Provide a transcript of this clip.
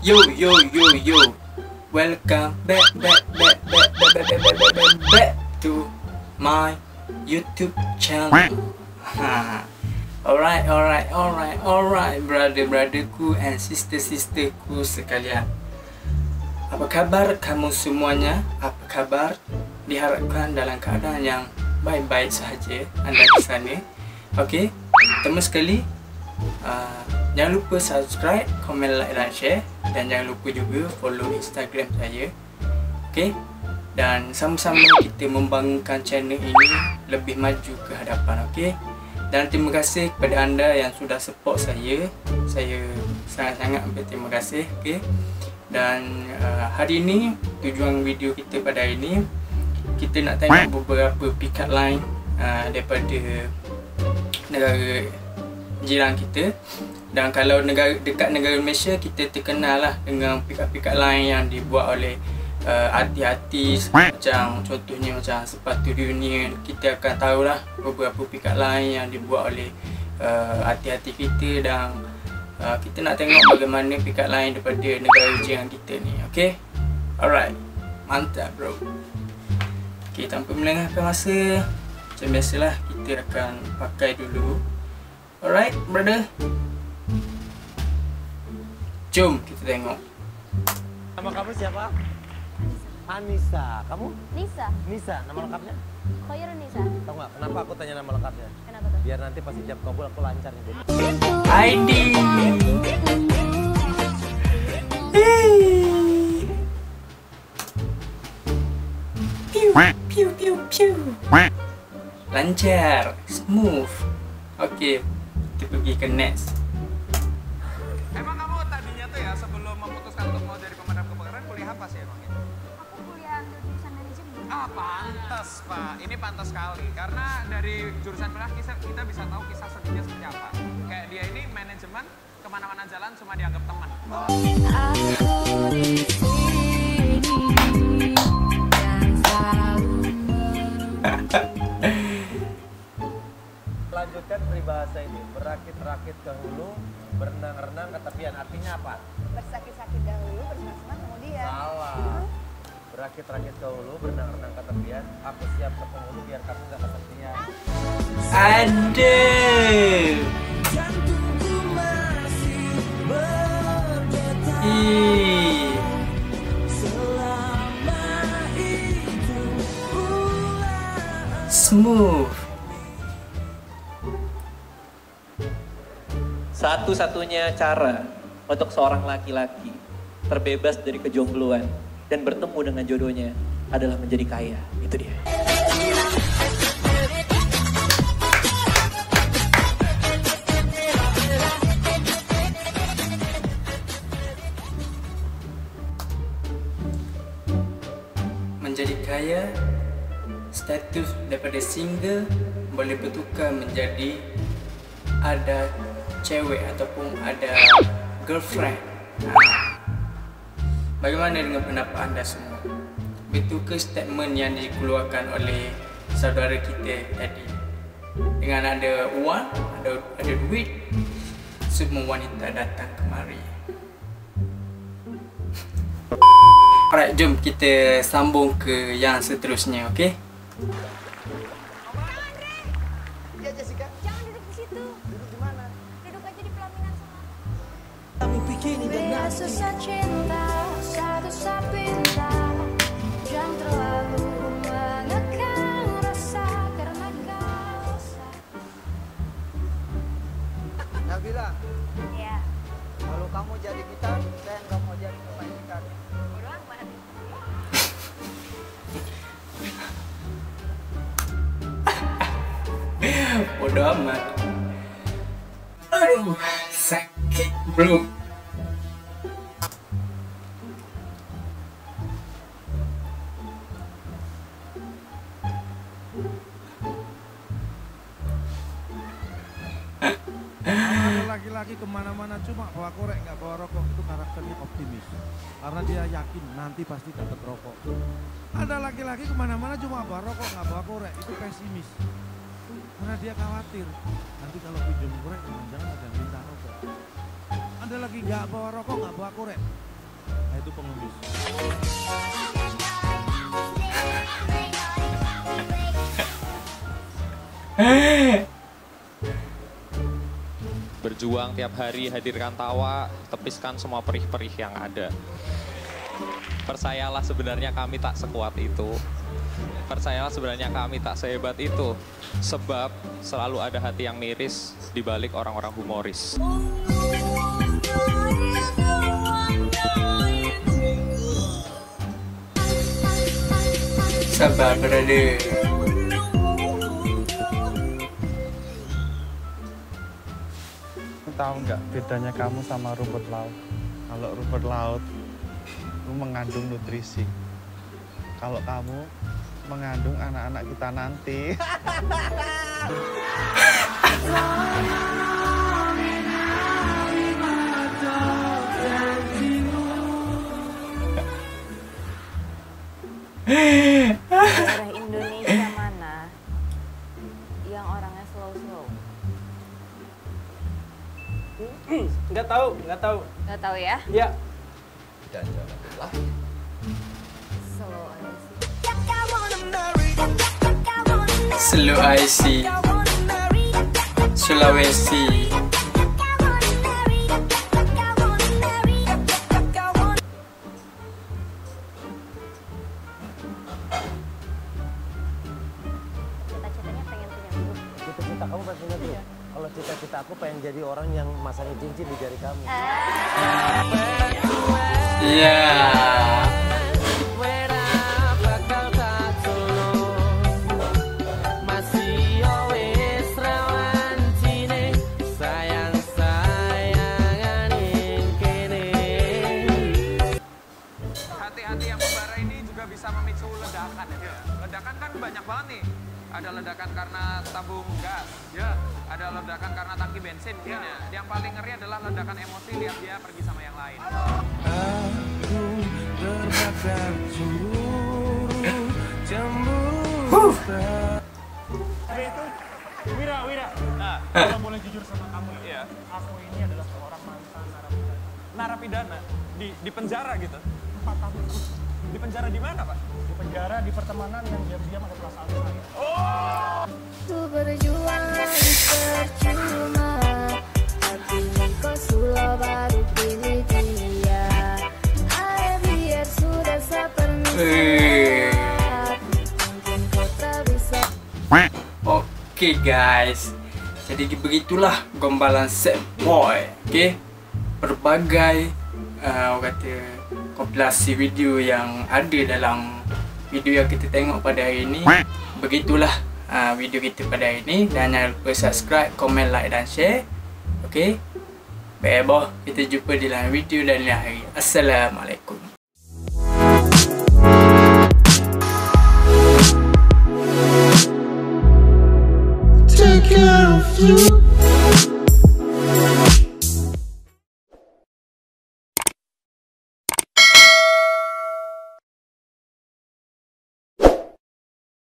Yo yo yo yo, welcome back to my YouTube channel. Alright, brotherku and sisterku sekalian. Apa kabar kamu semuanya? Apa kabar? Diharapkan dalam keadaan yang baik-baik sahaja anda di sana. Okey, pertama sekali jangan lupa subscribe, komen, like dan share, dan jangan lupa juga follow Instagram saya. Okey, dan sama-sama kita membangunkan channel ini lebih maju ke hadapan. Okey, dan terima kasih kepada anda yang sudah support saya. Saya sangat-sangat berterima kasih. Okey, dan hari ini tujuan video kita pada hari ini, kita nak tengok beberapa pick-up line daripada negara jiran kita. Dan kalau dekat negara Malaysia, kita terkenal lah dengan pick-up line yang dibuat oleh artis-artis. Macam contohnya macam Sepatu Dunia. Kita akan tahulah beberapa pick-up line yang dibuat oleh artis-artis kita. Dan kita nak tengok bagaimana pick-up line daripada negara jiran kita ni. Okay, alright, mantap bro. Okay, tanpa melengahkan masa, macam biasalah kita akan pakai dulu. Alright brother, jom kita tengok. Nama kamu siapa? Anissa. Kamu? Nisa. Nisa. Nama lengkapnya? Khairun Nisa. Tahu nggak kenapa aku tanya nama lengkapnya? Kenapa tuh? Biar nanti pas jam kabul aku lancar nih. ID. Piu. Lancar, smooth. Okey, kita pergi ke next. Emang kamu tadinya tuh ya sebelum memutuskan untuk mau jadi pemadam kebakaran kuliah apa sih emangnya? Aku kuliah ambil jurusan manajemen. Ah, pantas Pak. Ini pantas sekali karena dari jurusan kuliah kita bisa tahu kisah sedihnya seperti apa. Kayak dia ini manajemen, kemana-mana jalan cuma dianggap teman. Lanjutkan peribahasa ini. Berakit-rakit ke hulu, berenang-renang ke tepian. Artinya apa? Bersakit-sakit dahulu, bersenang-senang kemudian. Salah. Berakit-rakit ke hulu, berenang-renang ke tepian. Aku siap ke penghulu biar kamu nggak kesepian. Aduh. Ih. Smooth. Satu-satunya cara untuk seorang laki-laki terbebas dari kejombloan dan bertemu dengan jodohnya adalah menjadi kaya. Itu dia. Menjadi kaya, status daripada single boleh bertukar menjadi ada cewek ataupun ada girlfriend. Bagaimana dengan pendapat anda semua? Betul ke statement yang dikeluarkan oleh saudara kita tadi? Dengan ada wang, ada duit, semua wanita datang kemari. Alright, jom kita sambung ke yang seterusnya, okey? Ya Jessica. Jangan duduk di situ. Duduk di mana? Duduk aja di pelaminan sama aku. Kami bikin Biasa cinta, satu sapinta. Jangan terlalu mengekang rasa karena kau Nabila, ya, kalau kamu jadi gitar, saya nggak mau jadi pemain gitar. bodo amat. Bodoh amat. Aduh, sakit bro. Ada laki-laki kemana-mana cuma bawa korek nggak bawa rokok, itu karakternya optimis karena dia yakin nanti pasti dapat rokok. Ada laki-laki kemana-mana cuma bawa rokok nggak bawa korek, itu pesimis karena dia khawatir nanti kalau pinjam korek jangan-jangan ada yang minta rokok. Ada lagi nggak bawa rokok nggak bawa korek, itu pengemis. Berjuang tiap hari, hadirkan tawa, tepiskan semua perih-perih yang ada. Percayalah sebenarnya kami tak sekuat itu. Percayalah sebenarnya kami tak sehebat itu. Sebab selalu ada hati yang miris di balik orang-orang humoris. Sabar brother. Tahu nggak bedanya kamu sama rumput laut? Kalau rumput laut itu mengandung nutrisi. Kalau kamu mengandung anak-anak kita nanti. Daerah Indonesia mana yang orangnya slow-slow? Nggak tahu. Nggak tahu ya? Ya. Slow IC Sulawesi. Cita-citanya pengen punya grup. Cita-cita kamu pasti ngerti ya? Kalau cita-cita aku pengen jadi orang yang masangin cincin di jari kamu. Iya. Hati-hati yang membara ini juga bisa memicu ledakan ya. Ledakan kan banyak banget nih. Ada ledakan karena tabung gas, ya. Ada ledakan karena tangki bensin, ya. Yang paling ngeri adalah ledakan emosi lihat dia pergi sama yang lain. Aku terbakar cemburu, cemburu. Wira. Nah, kalau boleh jujur sama kamu ya, aku ini adalah seorang mantan Narapidana di penjara gitu. 4 tahun. Di penjara di mana, Pak? Di penjara, di pertemanan yang diam-diam ada perasaan saya. Ku berjuang lagi percuma, tapi kau sudah baru pilih dia. Ayo biar sudah seperti mungkin kau tak bisa. Oke guys, jadi begitulah gombalan Sad Boy. Oke, berbagai kata kompilasi video yang ada dalam video yang kita tengok pada hari ini. Begitulah video kita pada hari ini, dan jangan lupa subscribe, komen, like dan share. Oke, bye bye. Kita jumpa di lain video dan lain hari. Assalamualaikum. Take care of you.